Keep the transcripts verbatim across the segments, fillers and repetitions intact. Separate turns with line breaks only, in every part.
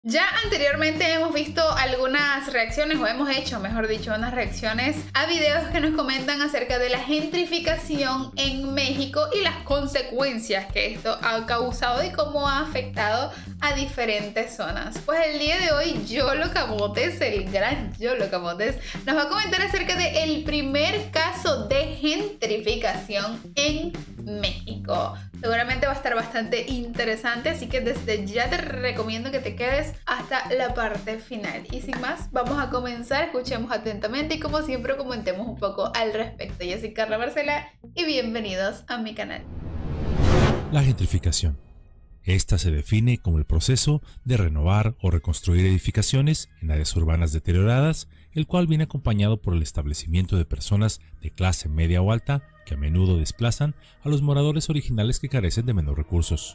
Ya anteriormente hemos visto algunas reacciones, o hemos hecho, mejor dicho, unas reacciones a videos que nos comentan acerca de la gentrificación en México y las consecuencias que esto ha causado y cómo ha afectado a diferentes zonas. Pues el día de hoy, Yolo Camotes, el gran Yolo Camotes, nos va a comentar acerca del primer caso de gentrificación en México. Seguramente va a estar bastante interesante, así que desde ya te recomiendo que te quedes hasta la parte final. Y sin más, vamos a comenzar, escuchemos atentamente y como siempre comentemos un poco al respecto. Yo soy Carla Marcela y bienvenidos a mi canal.
La gentrificación. Esta se define como el proceso de renovar o reconstruir edificaciones en áreas urbanas deterioradas, el cual viene acompañado por el establecimiento de personas de clase media o alta que a menudo desplazan a los moradores originales que carecen de menos recursos.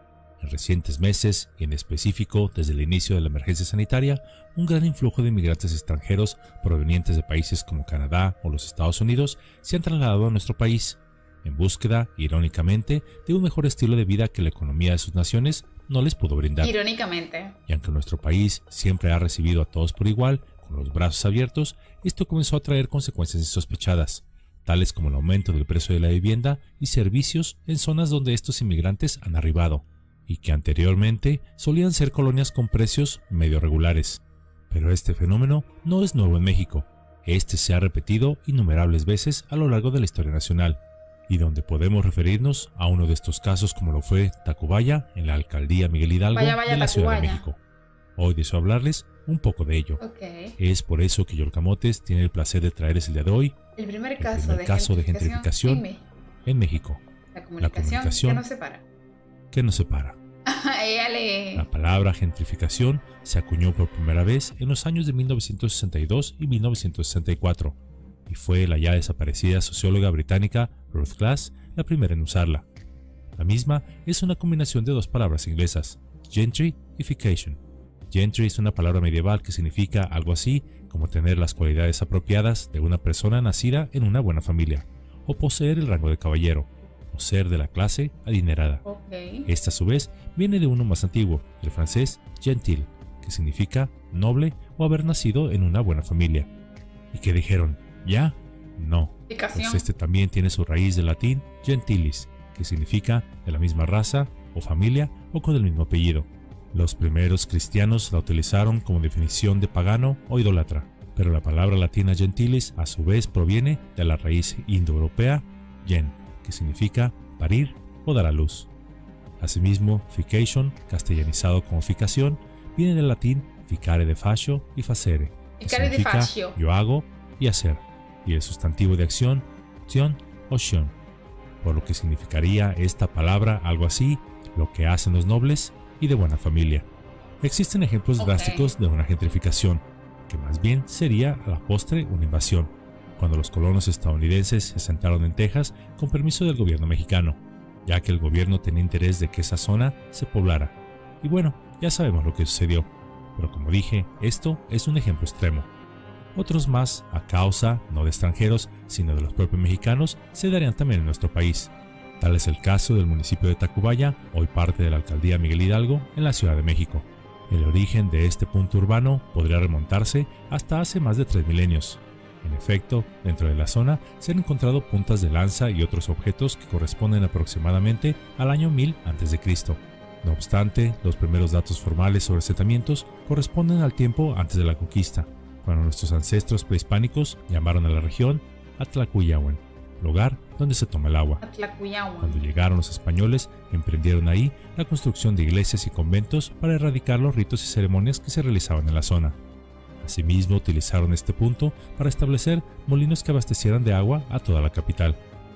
En recientes meses, y en específico desde el inicio de la emergencia sanitaria, un gran influjo de inmigrantes extranjeros provenientes de países como Canadá o los Estados Unidos se han trasladado a nuestro país, en búsqueda, irónicamente, de un mejor estilo de vida que la economía de sus naciones no les pudo brindar.
Irónicamente.
Y aunque nuestro país siempre ha recibido a todos por igual, con los brazos abiertos, esto comenzó a traer consecuencias insospechadas, tales como el aumento del precio de la vivienda y servicios en zonas donde estos inmigrantes han arribado, y que anteriormente solían ser colonias con precios medio regulares. Pero este fenómeno no es nuevo en México. Este se ha repetido innumerables veces a lo largo de la historia nacional, y donde podemos referirnos a uno de estos casos como lo fue Tacubaya en la alcaldía Miguel Hidalgo
vaya, vaya,
de la
Tacubaya.
Ciudad de México. Hoy deseo hablarles un poco de ello.
Okay.
Es por eso que Yolo Camotes tiene el placer de traerles el día de hoy
el primer
el
caso,
primer
de,
caso
gentrificación
de gentrificación en México.
La comunicación,
La comunicación
que nos separa.
que nos separa.
Ella le...
La palabra gentrificación se acuñó por primera vez en los años de mil novecientos sesenta y dos y mil novecientos sesenta y cuatro, y fue la ya desaparecida socióloga británica Ruth Glass la primera en usarla. La misma es una combinación de dos palabras inglesas, gentrification. Gentry es una palabra medieval que significa algo así como tener las cualidades apropiadas de una persona nacida en una buena familia, o poseer el rango de caballero, o ser de la clase adinerada.
Okay.
Esta a su vez viene de uno más antiguo, el francés gentil, que significa noble o haber nacido en una buena familia. ¿Y qué dijeron? ¿Ya? No. Pues este también tiene su raíz del latín gentilis, que significa de la misma raza o familia o con el mismo apellido. Los primeros cristianos la utilizaron como definición de pagano o idólatra, pero la palabra latina gentilis a su vez proviene de la raíz indoeuropea gen, que significa parir o dar a luz. Asimismo, fication, castellanizado como ficación, viene del latín ficare de facio y facere, que
Ficare de
significa
facio.
yo hago y hacer, y el sustantivo de acción, tion o tion, por lo que significaría esta palabra algo así, lo que hacen los nobles y de buena familia. Existen ejemplos
Okay.
drásticos de una gentrificación, que más bien sería a la postre una invasión, cuando los colonos estadounidenses se asentaron en Texas con permiso del gobierno mexicano, ya que el gobierno tenía interés de que esa zona se poblara. Y bueno, ya sabemos lo que sucedió, pero como dije, esto es un ejemplo extremo. Otros más, a causa no de extranjeros, sino de los propios mexicanos, se darían también en nuestro país. Tal es el caso del municipio de Tacubaya, hoy parte de la alcaldía Miguel Hidalgo, en la Ciudad de México. El origen de este punto urbano podría remontarse hasta hace más de tres milenios. En efecto, dentro de la zona se han encontrado puntas de lanza y otros objetos que corresponden aproximadamente al año mil antes de Cristo. No obstante, los primeros datos formales sobre asentamientos corresponden al tiempo antes de la conquista, cuando nuestros ancestros prehispánicos llamaron a la región Atlacuyahuan, lugar donde se toma el agua.
Atlacuyahuan.
Cuando llegaron los españoles, emprendieron ahí la construcción de iglesias y conventos para erradicar los ritos y ceremonias que se realizaban en la zona. Asimismo, utilizaron este punto para establecer molinos que abastecieran de agua a toda la capital.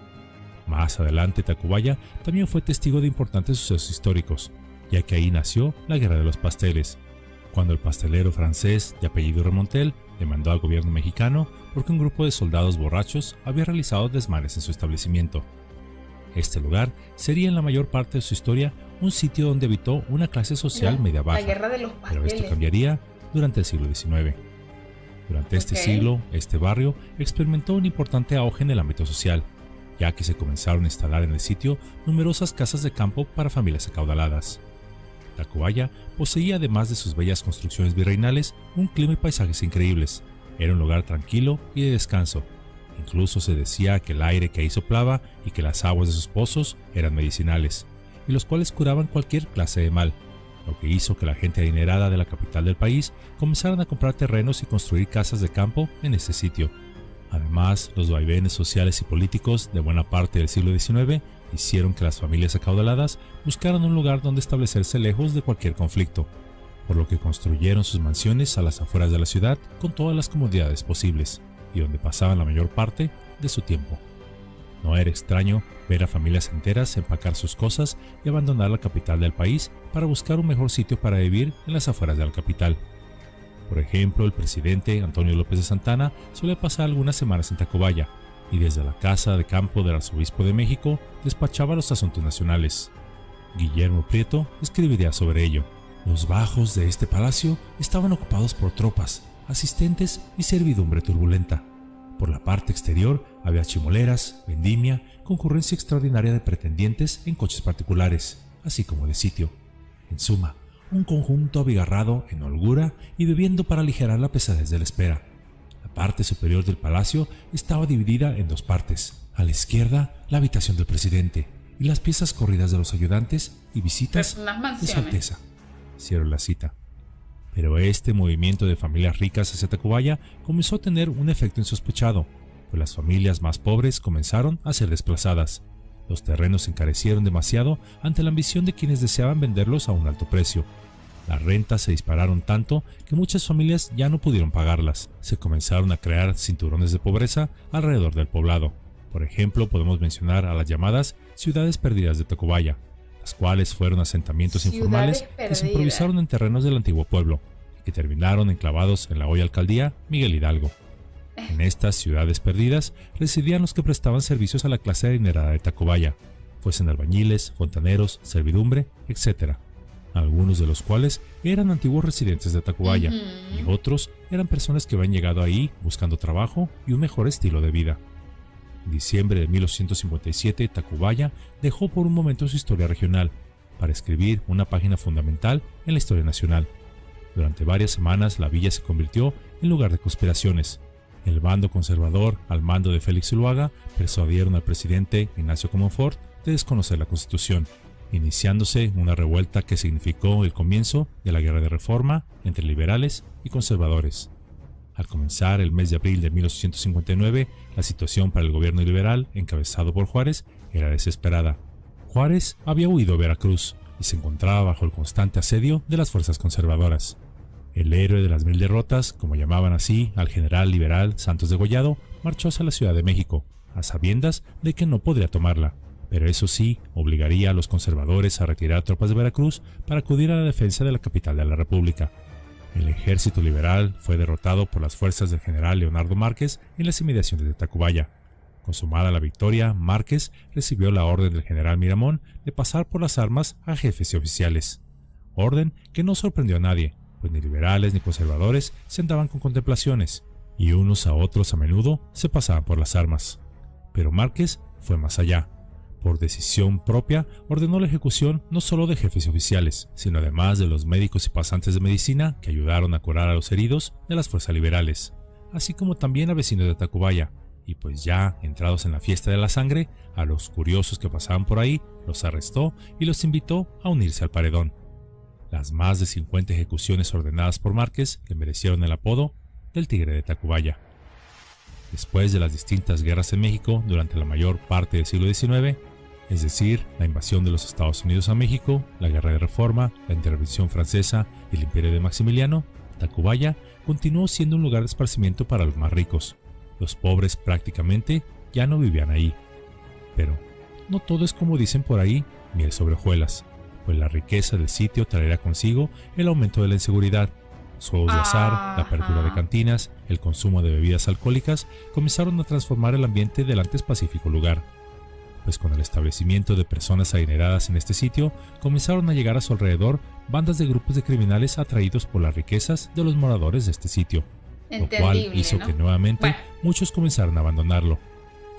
Más adelante, Tacubaya también fue testigo de importantes sucesos históricos, ya que ahí nació la Guerra de los Pasteles, cuando el pastelero francés de apellido Remontel demandó al gobierno mexicano porque un grupo de soldados borrachos había realizado desmanes en su establecimiento. Este lugar sería en la mayor parte de su historia un sitio donde habitó una clase social
La-
media baja,
La guerra de los
pero esto
pasteles.
cambiaría durante el siglo diecinueve. Durante este
Ok.
siglo, este barrio experimentó un importante auge en el ámbito social, ya que se comenzaron a instalar en el sitio numerosas casas de campo para familias acaudaladas. Tacubaya poseía, además de sus bellas construcciones virreinales, un clima y paisajes increíbles. Era un lugar tranquilo y de descanso. Incluso se decía que el aire que ahí soplaba y que las aguas de sus pozos eran medicinales, y los cuales curaban cualquier clase de mal, lo que hizo que la gente adinerada de la capital del país comenzaran a comprar terrenos y construir casas de campo en este sitio. Además, los vaivenes sociales y políticos de buena parte del siglo diecinueve hicieron que las familias acaudaladas buscaran un lugar donde establecerse lejos de cualquier conflicto, por lo que construyeron sus mansiones a las afueras de la ciudad con todas las comodidades posibles, y donde pasaban la mayor parte de su tiempo. No era extraño ver a familias enteras empacar sus cosas y abandonar la capital del país para buscar un mejor sitio para vivir en las afueras de la capital. Por ejemplo, el presidente Antonio López de Santana solía pasar algunas semanas en Tacubaya, y desde la casa de campo del arzobispo de México despachaba los asuntos nacionales. Guillermo Prieto escribiría sobre ello. Los bajos de este palacio estaban ocupados por tropas, asistentes y servidumbre turbulenta. Por la parte exterior había chimoleras, vendimia, concurrencia extraordinaria de pretendientes en coches particulares, así como de sitio. En suma, un conjunto abigarrado en holgura y bebiendo para aligerar la pesadez de la espera. La parte superior del palacio estaba dividida en dos partes. A la izquierda, la habitación del presidente y las piezas corridas de los ayudantes y visitas de su Alteza. Cierro la cita. Pero este movimiento de familias ricas hacia Tacubaya comenzó a tener un efecto insospechado, pues las familias más pobres comenzaron a ser desplazadas. Los terrenos se encarecieron demasiado ante la ambición de quienes deseaban venderlos a un alto precio. Las rentas se dispararon tanto que muchas familias ya no pudieron pagarlas. Se comenzaron a crear cinturones de pobreza alrededor del poblado. Por ejemplo, podemos mencionar a las llamadas ciudades perdidas de Tacubaya, las cuales fueron asentamientos ciudades informales perdidas que se improvisaron en terrenos del antiguo pueblo y que terminaron enclavados en la hoy alcaldía Miguel Hidalgo. En estas ciudades perdidas residían los que prestaban servicios a la clase adinerada de Tacubaya, fuesen albañiles, fontaneros, servidumbre, etcétera. Algunos de los cuales eran antiguos residentes de Tacubaya, uh-huh. y otros eran personas que habían llegado ahí buscando trabajo y un mejor estilo de vida. En diciembre de mil ochocientos cincuenta y siete, Tacubaya dejó por un momento su historia regional para escribir una página fundamental en la historia nacional. Durante varias semanas la villa se convirtió en lugar de conspiraciones. El bando conservador, al mando de Félix Zuluaga, persuadieron al presidente Ignacio Comonfort de desconocer la Constitución, iniciándose una revuelta que significó el comienzo de la guerra de reforma entre liberales y conservadores. Al comenzar el mes de abril de mil ochocientos cincuenta y nueve, la situación para el gobierno liberal, encabezado por Juárez, era desesperada. Juárez había huido a Veracruz y se encontraba bajo el constante asedio de las fuerzas conservadoras. El héroe de las mil derrotas, como llamaban así al general liberal Santos Degollado, marchó hacia la Ciudad de México, a sabiendas de que no podría tomarla, pero eso sí, obligaría a los conservadores a retirar tropas de Veracruz para acudir a la defensa de la capital de la República. El ejército liberal fue derrotado por las fuerzas del general Leonardo Márquez en las inmediaciones de Tacubaya. Consumada la victoria, Márquez recibió la orden del general Miramón de pasar por las armas a jefes y oficiales. Orden que no sorprendió a nadie, pues ni liberales ni conservadores se andaban con contemplaciones, y unos a otros a menudo se pasaban por las armas. Pero Márquez fue más allá. Por decisión propia, ordenó la ejecución no solo de jefes y oficiales, sino además de los médicos y pasantes de medicina que ayudaron a curar a los heridos de las fuerzas liberales, así como también a vecinos de Tacubaya, y pues ya entrados en la fiesta de la sangre, a los curiosos que pasaban por ahí, los arrestó y los invitó a unirse al paredón. Las más de cincuenta ejecuciones ordenadas por Márquez le merecieron el apodo del Tigre de Tacubaya. Después de las distintas guerras en México durante la mayor parte del siglo diecinueve, es decir, la invasión de los Estados Unidos a México, la Guerra de Reforma, la intervención francesa y el imperio de Maximiliano, Tacubaya continuó siendo un lugar de esparcimiento para los más ricos. Los pobres prácticamente ya no vivían ahí. Pero no todo es como dicen por ahí, miel sobre hojuelas, pues la riqueza del sitio traerá consigo el aumento de la inseguridad. Los juegos de azar, la apertura de cantinas, el consumo de bebidas alcohólicas comenzaron a transformar el ambiente del antes pacífico lugar. Pues con el establecimiento de personas adineradas en este sitio, comenzaron a llegar a su alrededor bandas de grupos de criminales atraídos por las riquezas de los moradores de este sitio, lo cual hizo ¿no? que nuevamente bueno. muchos comenzaran a abandonarlo.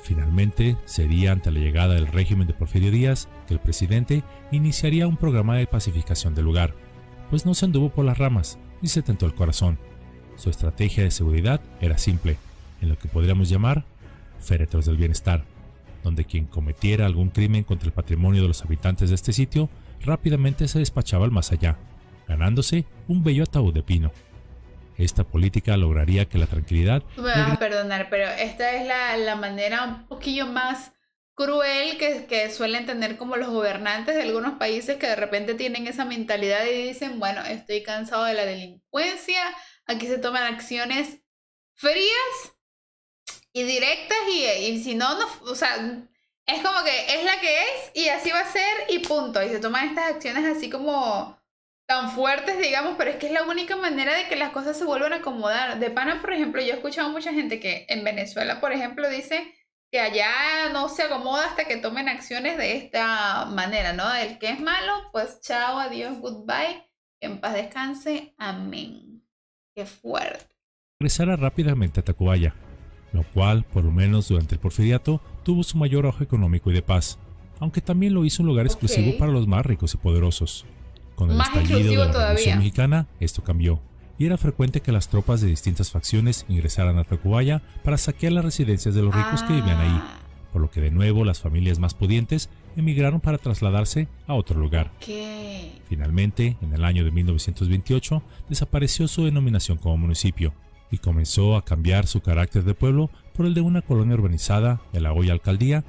Finalmente, sería ante la llegada del régimen de Porfirio Díaz que el presidente iniciaría un programa de pacificación del lugar, pues no se anduvo por las ramas ni se tentó el corazón. Su estrategia de seguridad era simple, en lo que podríamos llamar féretros del bienestar, donde quien cometiera algún crimen contra el patrimonio de los habitantes de este sitio rápidamente se despachaba al más allá, ganándose un bello ataúd de pino. Esta política lograría que la tranquilidad...
Tú me vas a perdonar, pero esta es la, la manera un poquillo más cruel que, que suelen tener como los gobernantes de algunos países que de repente tienen esa mentalidad y dicen, bueno, estoy cansado de la delincuencia, aquí se toman acciones frías y directas y, y si no, no, o sea, es como que es la que es y así va a ser y punto. Y se toman estas acciones así como tan fuertes, digamos, pero es que es la única manera de que las cosas se vuelvan a acomodar. De pana, por ejemplo, yo he escuchado a mucha gente que en Venezuela, por ejemplo, dice que allá no se acomoda hasta que tomen acciones de esta manera, ¿no? El que es malo, pues chao, adiós, goodbye, que en paz descanse, amén. Qué fuerte.
Regresara rápidamente a Tacubaya, lo cual, por lo menos durante el porfiriato, tuvo su mayor auge económico y de paz, aunque también lo hizo un lugar exclusivo
okay.
para los más ricos y poderosos. Con el
Más
estallido de la
todavía.
Revolución Mexicana, esto cambió, y era frecuente que las tropas de distintas facciones ingresaran a Tacubaya para saquear las residencias de los ricos ah. que vivían ahí, por lo que de nuevo las familias más pudientes emigraron para trasladarse a otro lugar.
¿Qué?
Finalmente, en el año de mil novecientos veintiocho, desapareció su denominación como municipio y comenzó a cambiar su carácter de pueblo por el de una colonia urbanizada de la hoy alcaldía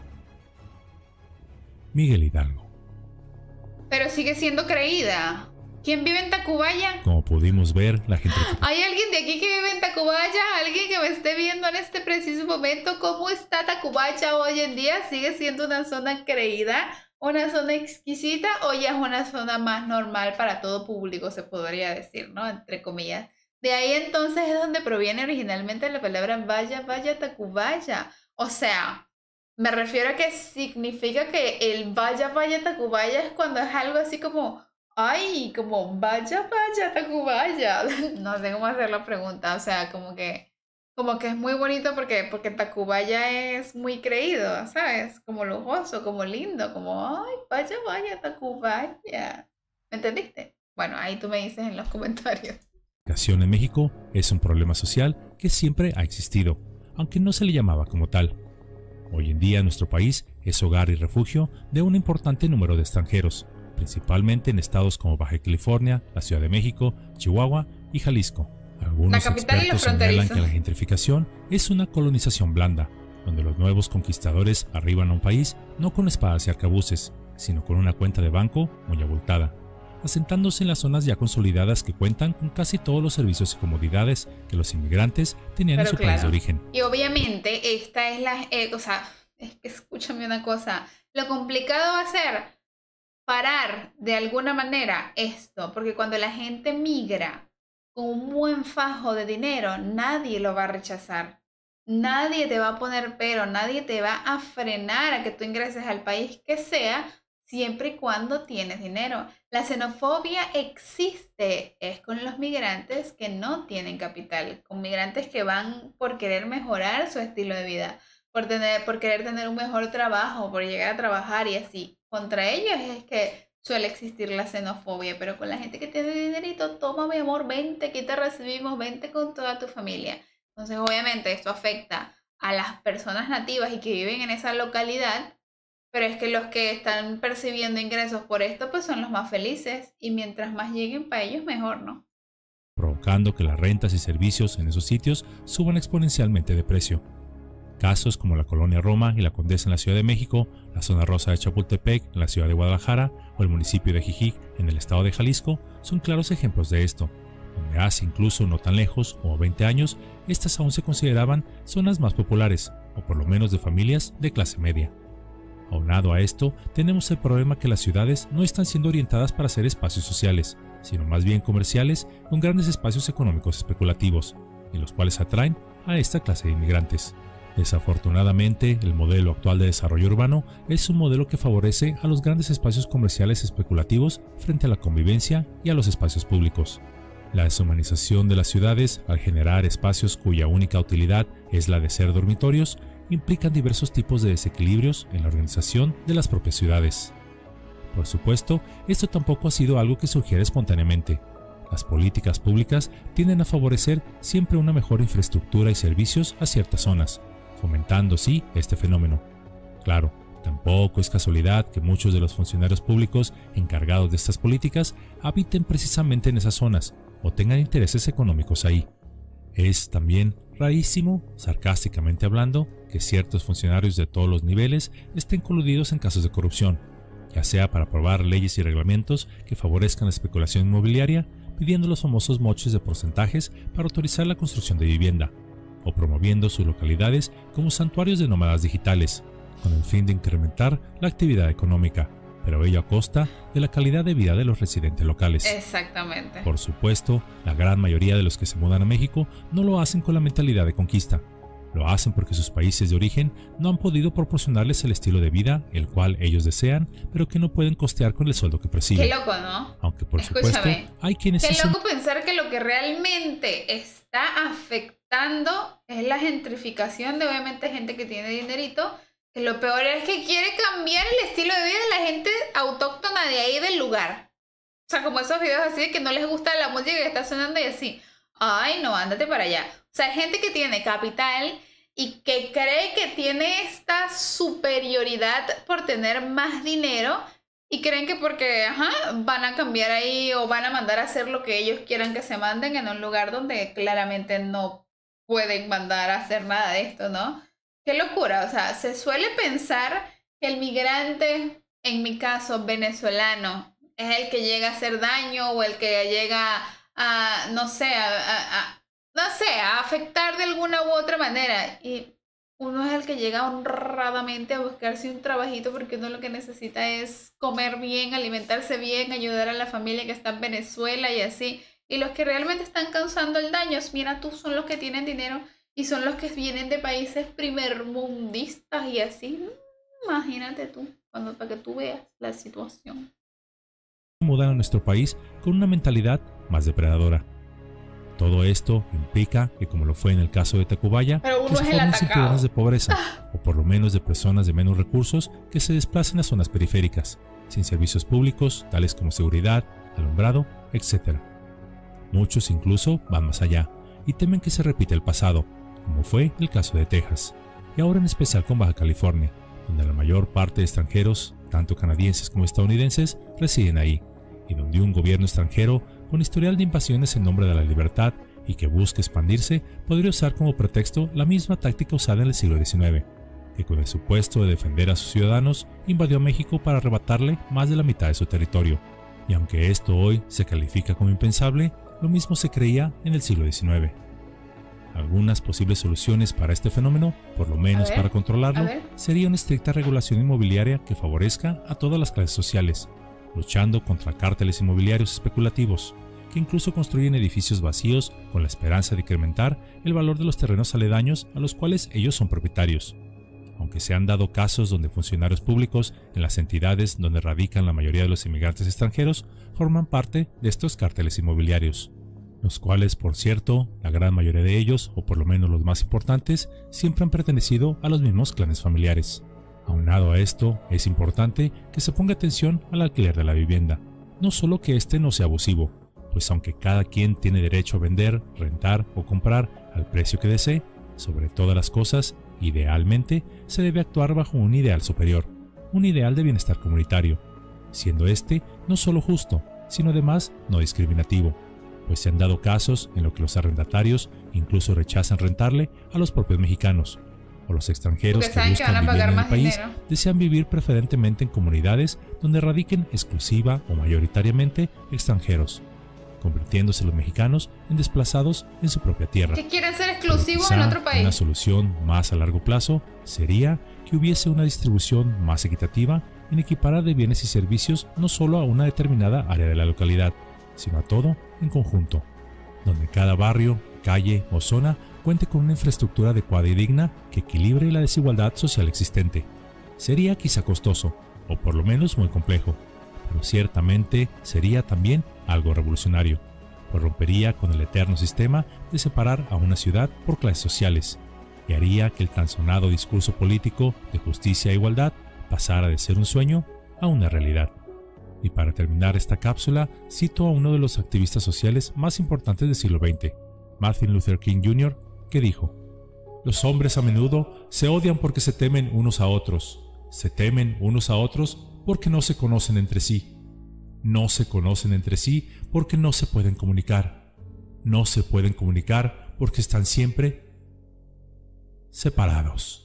Miguel Hidalgo.
Pero sigue siendo creída. ¿Quién vive en Tacubaya?
Como pudimos ver, la gente...
¿Hay alguien de aquí que vive en Tacubaya? ¿Alguien que me esté viendo en este preciso momento? ¿Cómo está Tacubaya hoy en día? ¿Sigue siendo una zona creída? ¿Una zona exquisita? ¿O ya es una zona más normal para todo público, se podría decir, ¿no? Entre comillas. De ahí entonces es donde proviene originalmente la palabra vaya, vaya, Tacubaya. O sea... me refiero a que significa que el vaya, vaya, Tacubaya es cuando es algo así como, ay, como vaya, vaya, Tacubaya. No sé cómo hacer la pregunta, o sea, como que, como que es muy bonito porque, porque Tacubaya es muy creído, ¿sabes? Como lujoso, como lindo, como, ay, vaya, vaya, Tacubaya. ¿Me entendiste? Bueno, ahí tú me dices en los comentarios.
La educación en México es un problema social que siempre ha existido, aunque no se le llamaba como tal. Hoy en día nuestro país es hogar y refugio de un importante número de extranjeros, principalmente en estados como Baja California, la Ciudad de México, Chihuahua y Jalisco. Algunos expertos señalan que la gentrificación es una colonización blanda, donde los nuevos conquistadores arriban a un país no con espadas y arcabuces, sino con una cuenta de banco muy abultada, asentándose en las zonas ya consolidadas que cuentan con casi todos los servicios y comodidades que los inmigrantes tenían Pero en su claro. país de origen.
Y obviamente esta es la... Eh, o sea, es que escúchame una cosa, lo complicado va a ser parar de alguna manera esto, porque cuando la gente migra con un buen fajo de dinero, nadie lo va a rechazar. Nadie te va a poner pero, nadie te va a frenar a que tú ingreses al país que sea, siempre y cuando tienes dinero. La xenofobia existe, es con los migrantes que no tienen capital, con migrantes que van por querer mejorar su estilo de vida, por, tener, por querer tener un mejor trabajo, por llegar a trabajar y así. Contra ellos es que suele existir la xenofobia, pero con la gente que tiene dinerito, toma mi amor, vente, aquí te recibimos, vente con toda tu familia. Entonces obviamente esto afecta a las personas nativas y que viven en esa localidad, pero es que los que están percibiendo ingresos por esto pues son los más felices y mientras más lleguen para ellos mejor, ¿no?
Provocando que las rentas y servicios en esos sitios suban exponencialmente de precio. Casos como la colonia Roma y la Condesa en la Ciudad de México, la zona rosa de Chapultepec en la ciudad de Guadalajara o el municipio de Jijic en el estado de Jalisco son claros ejemplos de esto, donde hace incluso no tan lejos, como veinte años, estas aún se consideraban zonas más populares, o por lo menos de familias de clase media. Aunado a esto, tenemos el problema que las ciudades no están siendo orientadas para ser espacios sociales, sino más bien comerciales con grandes espacios económicos especulativos, en los cuales atraen a esta clase de inmigrantes. Desafortunadamente, el modelo actual de desarrollo urbano es un modelo que favorece a los grandes espacios comerciales especulativos frente a la convivencia y a los espacios públicos. La deshumanización de las ciudades, al generar espacios cuya única utilidad es la de ser dormitorios, implican diversos tipos de desequilibrios en la organización de las propias ciudades. Por supuesto, esto tampoco ha sido algo que surgiera espontáneamente. Las políticas públicas tienden a favorecer siempre una mejor infraestructura y servicios a ciertas zonas, fomentando así este fenómeno. Claro, tampoco es casualidad que muchos de los funcionarios públicos encargados de estas políticas habiten precisamente en esas zonas o tengan intereses económicos ahí. Es también rarísimo, sarcásticamente hablando, que ciertos funcionarios de todos los niveles estén coludidos en casos de corrupción, ya sea para aprobar leyes y reglamentos que favorezcan la especulación inmobiliaria, pidiendo los famosos moches de porcentajes para autorizar la construcción de vivienda, o promoviendo sus localidades como santuarios de nómadas digitales, con el fin de incrementar la actividad económica, pero ello a costa de la calidad de vida de los residentes locales.
Exactamente.
Por supuesto, la gran mayoría de los que se mudan a México no lo hacen con la mentalidad de conquista. Lo hacen porque sus países de origen no han podido proporcionarles el estilo de vida el cual ellos desean, pero que no pueden costear con el sueldo que perciben.
Qué loco, ¿no?
Aunque por
Escúchame,
supuesto hay quienes...
Qué
sí
loco pensar que lo que realmente está afectando es la gentrificación de obviamente gente que tiene dinerito. Que lo peor es que quiere cambiar el estilo de vida de la gente autóctona de ahí del lugar. O sea, como esos videos así de que no les gusta la música que está sonando y así. Ay, no, ándate para allá. O sea, hay gente que tiene capital y que cree que tiene esta superioridad por tener más dinero y creen que porque ajá, van a cambiar ahí o van a mandar a hacer lo que ellos quieran que se manden en un lugar donde claramente no pueden mandar a hacer nada de esto, ¿no? Qué locura. O sea, se suele pensar que el migrante, en mi caso venezolano, es el que llega a hacer daño o el que llega a, no sé, a, a, a no sé, a afectar de alguna u otra manera. Y uno es el que llega honradamente a buscarse un trabajito porque uno lo que necesita es comer bien, alimentarse bien, ayudar a la familia que está en Venezuela y así. Y los que realmente están causando el daño, mira tú, son los que tienen dinero y son los que vienen de países primermundistas y así. Imagínate tú, cuando, para que tú veas la situación.
Mudan a nuestro país con una mentalidad más depredadora. Todo esto implica que, como lo fue en el caso de Tacubaya, que se formen cinturones de pobreza, ah. o por lo menos de personas de menos recursos que se desplacen a zonas periféricas, sin servicios públicos, tales como seguridad, alumbrado, etcétera. Muchos incluso van más allá y temen que se repita el pasado, como fue el caso de Texas, y ahora en especial con Baja California, donde la mayor parte de extranjeros, tanto canadienses como estadounidenses, residen ahí, y donde un gobierno extranjero con historial de invasiones en nombre de la libertad y que busca expandirse podría usar como pretexto la misma táctica usada en el siglo diecinueve, que con el supuesto de defender a sus ciudadanos invadió a México para arrebatarle más de la mitad de su territorio. Y aunque esto hoy se califica como impensable, lo mismo se creía en el siglo diecinueve. Algunas posibles soluciones para este fenómeno, por lo menos ver, para controlarlo, sería una estricta regulación inmobiliaria que favorezca a todas las clases sociales, luchando contra cárteles inmobiliarios especulativos, que incluso construyen edificios vacíos con la esperanza de incrementar el valor de los terrenos aledaños a los cuales ellos son propietarios. Aunque se han dado casos donde funcionarios públicos en las entidades donde radican la mayoría de los inmigrantes extranjeros forman parte de estos cárteles inmobiliarios, los cuales, por cierto, la gran mayoría de ellos, o por lo menos los más importantes, siempre han pertenecido a los mismos clanes familiares. Aunado a esto, es importante que se ponga atención al alquiler de la vivienda, no solo que este no sea abusivo, pues aunque cada quien tiene derecho a vender, rentar o comprar al precio que desee, sobre todas las cosas, idealmente, se debe actuar bajo un ideal superior, un ideal de bienestar comunitario, siendo este no solo justo, sino además no discriminativo, pues se han dado casos en los que los arrendatarios incluso rechazan rentarle a los propios mexicanos, o los extranjeros que buscan vivir en el país desean vivir preferentemente en comunidades donde radiquen exclusiva o mayoritariamente extranjeros, convirtiéndose los mexicanos en desplazados en su propia tierra.
Que quieren ser exclusivos en otro país.
Una solución más a largo plazo sería que hubiese una distribución más equitativa en equiparar de bienes y servicios no solo a una determinada área de la localidad, sino a todo en conjunto, donde cada barrio, calle o zona cuente con una infraestructura adecuada y digna que equilibre la desigualdad social existente. Sería quizá costoso, o por lo menos muy complejo, pero ciertamente sería también algo revolucionario, pues rompería con el eterno sistema de separar a una ciudad por clases sociales, y haría que el tan sonado discurso político de justicia e igualdad pasara de ser un sueño a una realidad. Y para terminar esta cápsula, cito a uno de los activistas sociales más importantes del siglo veinte, Martin Luther King junior, que dijo: "Los hombres a menudo se odian porque se temen unos a otros. Se temen unos a otros porque no se conocen entre sí. No se conocen entre sí porque no se pueden comunicar. No se pueden comunicar porque están siempre separados".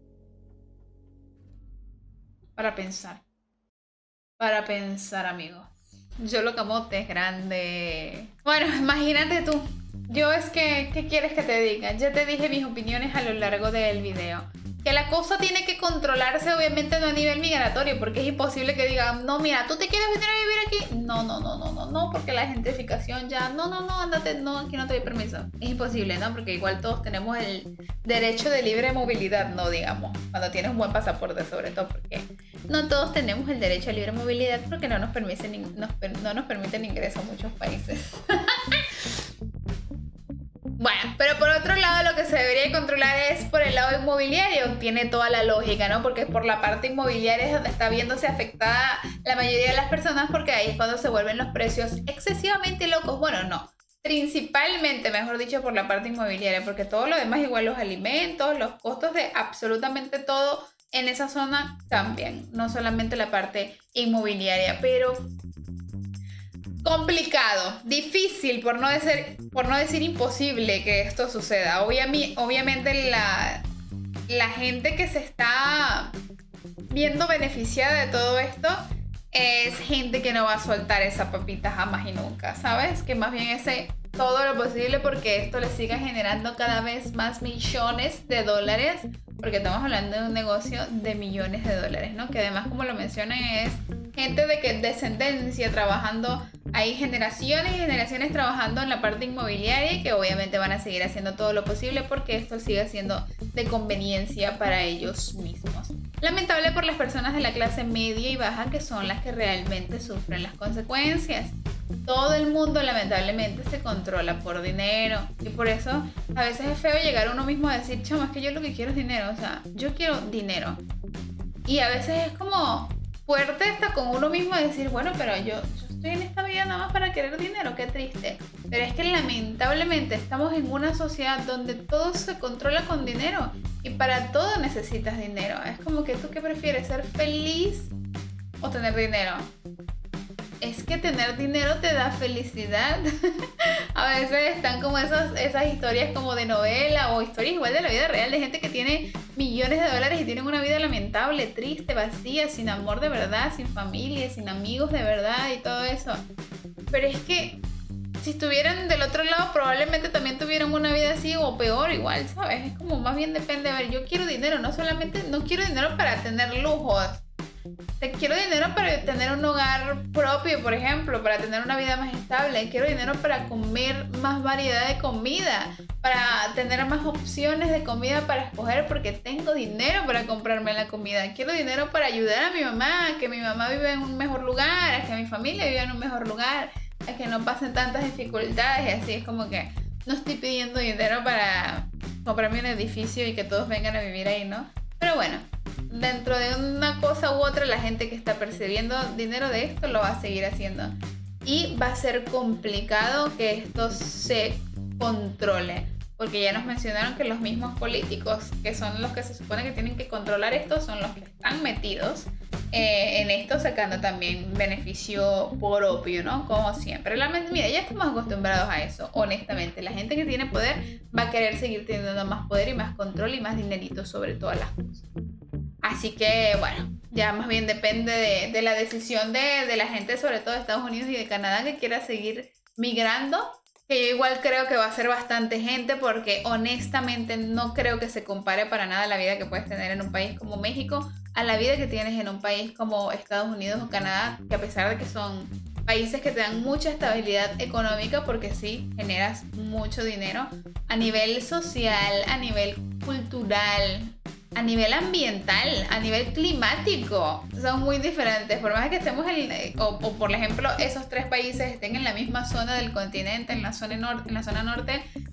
Para pensar. Para pensar, amigos. Yo camote es grande. Bueno, imagínate tú. Yo es que, ¿qué quieres que te diga? Ya te dije mis opiniones a lo largo del video. Que la cosa tiene que controlarse, obviamente no a nivel migratorio, porque es imposible que digan, no, mira, ¿tú te quieres venir a vivir aquí? No, no, no, no, no, no, porque la gentrificación ya, no, no, no, andate, no, aquí no te doy permiso. Es imposible, ¿no? Porque igual todos tenemos el derecho de libre movilidad, ¿no? Digamos, cuando tienes un buen pasaporte, sobre todo, porque no todos tenemos el derecho a libre movilidad porque no nos permiten, nos, no nos permiten ingreso a muchos países. Bueno, pero por otro lado lo que se debería controlar es por el lado inmobiliario. Tiene toda la lógica, ¿no? Porque por la parte inmobiliaria es donde está viéndose afectada la mayoría de las personas, porque ahí es cuando se vuelven los precios excesivamente locos. Bueno, no. Principalmente, mejor dicho, por la parte inmobiliaria, porque todo lo demás, igual los alimentos, los costos de absolutamente todo en esa zona cambian. No solamente la parte inmobiliaria, pero complicado, difícil, por no decir, por no decir imposible que esto suceda. Obvi- obviamente la, la gente que se está viendo beneficiada de todo esto es gente que no va a soltar esa papita jamás y nunca, ¿sabes? Que más bien ese todo lo posible porque esto le siga generando cada vez más millones de dólares, porque estamos hablando de un negocio de millones de dólares, ¿no? Que además, como lo mencionan, es gente de que descendencia trabajando, hay generaciones y generaciones trabajando en la parte inmobiliaria y que obviamente van a seguir haciendo todo lo posible porque esto sigue siendo de conveniencia para ellos mismos. Lamentable por las personas de la clase media y baja, que son las que realmente sufren las consecuencias. Todo el mundo lamentablemente se controla por dinero y por eso a veces es feo llegar a uno mismo a decir, chama, es que yo lo que quiero es dinero, o sea, yo quiero dinero. Y a veces es como fuerte hasta con uno mismo decir, bueno, pero yo, yo estoy en esta vida nada más para querer dinero, qué triste. Pero es que lamentablemente estamos en una sociedad donde todo se controla con dinero y para todo necesitas dinero. Es como que tú, ¿qué prefieres? ¿Ser feliz o tener dinero? Es que tener dinero te da felicidad. A veces están como esas, esas historias como de novela o historias igual de la vida real de gente que tiene millones de dólares y tienen una vida lamentable, triste, vacía, sin amor de verdad, sin familia, sin amigos de verdad y todo eso. Pero es que si estuvieran del otro lado probablemente también tuvieran una vida así o peor igual, ¿sabes? Es como más bien depende. A ver, yo quiero dinero, no solamente, no quiero dinero para tener lujos. Te quiero dinero para tener un hogar propio, por ejemplo, para tener una vida más estable. Quiero dinero para comer más variedad de comida, para tener más opciones de comida para escoger, porque tengo dinero para comprarme la comida. Quiero dinero para ayudar a mi mamá, a que mi mamá viva en un mejor lugar, a que mi familia viva en un mejor lugar, a que no pasen tantas dificultades. Y así es como que no estoy pidiendo dinero para comprarme un edificio y que todos vengan a vivir ahí, ¿no? Pero bueno, dentro de una cosa u otra, la gente que está percibiendo dinero de esto lo va a seguir haciendo. Y va a ser complicado que esto se controle. Porque ya nos mencionaron que los mismos políticos, que son los que se supone que tienen que controlar esto, son los que están metidos eh, en esto, sacando también beneficio propio, ¿no? Como siempre. La, mira, ya estamos acostumbrados a eso, honestamente. La gente que tiene poder va a querer seguir teniendo más poder y más control y más dinerito sobre todas las cosas. Así que, bueno, ya más bien depende de, de la decisión de, de la gente, sobre todo de Estados Unidos y de Canadá, que quiera seguir migrando. Que yo igual creo que va a ser bastante gente, porque honestamente no creo que se compare para nada la vida que puedes tener en un país como México a la vida que tienes en un país como Estados Unidos o Canadá, que a pesar de que son países que te dan mucha estabilidad económica, porque sí, generas mucho dinero, a nivel social, a nivel cultural, a nivel ambiental, a nivel climático, son muy diferentes. Por más que estemos en, o, o por ejemplo, esos tres países estén en la misma zona del continente, en la zona norte, en la zona norte,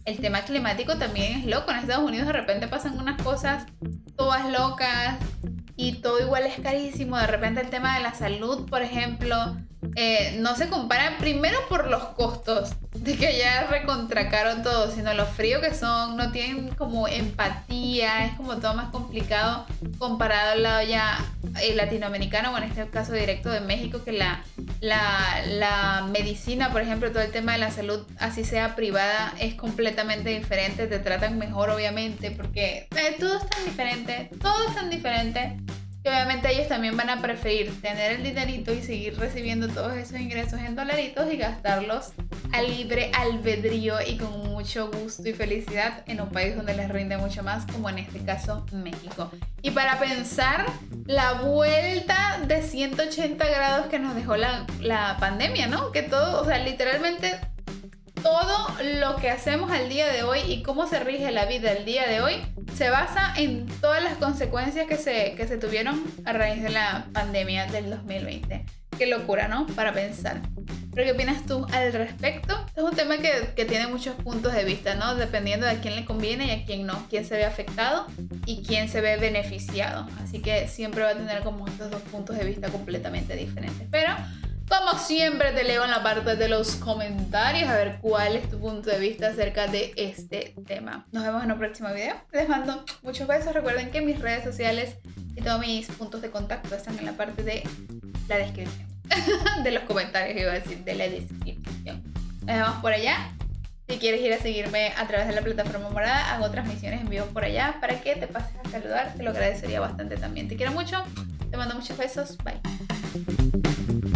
el tema climático también es loco. En Estados Unidos de repente pasan unas cosas todas locas y todo igual es carísimo. De repente el tema de la salud, por ejemplo, eh, no se compara primero por los costos, de que ya recontracaro todo, sino lo frío que son, no tienen como empatía, es como todo más complicado comparado al lado ya eh, latinoamericano, o en este caso directo de México, que la, la, la medicina, por ejemplo, todo el tema de la salud, así sea privada, es completamente diferente, te tratan mejor obviamente, porque eh, todo es tan diferente, todo es tan diferente, que obviamente ellos también van a preferir tener el dinerito y seguir recibiendo todos esos ingresos en dolaritos y gastarlos a libre albedrío y con mucho gusto y felicidad en un país donde les rinde mucho más, como en este caso México. Y para pensar la vuelta de ciento ochenta grados que nos dejó la, la pandemia, ¿no? Que todo, o sea, literalmente todo lo que hacemos al día de hoy y cómo se rige la vida el día de hoy se basa en todas las consecuencias que se, que se tuvieron a raíz de la pandemia del dos mil veinte. Qué locura, ¿no? Para pensar. ¿Pero qué opinas tú al respecto? Es un tema que, que tiene muchos puntos de vista, ¿no? Dependiendo de a quién le conviene y a quién no. Quién se ve afectado y quién se ve beneficiado. Así que siempre va a tener como estos dos puntos de vista completamente diferentes. Pero como siempre te leo en la parte de los comentarios a ver cuál es tu punto de vista acerca de este tema. Nos vemos en un próximo video. Les mando muchos besos. Recuerden que mis redes sociales y todos mis puntos de contacto están en la parte de la descripción. De los comentarios, iba a decir, de la descripción. Nos vemos por allá. Si quieres ir a seguirme a través de la plataforma morada, hago transmisiones en vivo por allá para que te pases a saludar. Te lo agradecería bastante también. Te quiero mucho. Te mando muchos besos. Bye.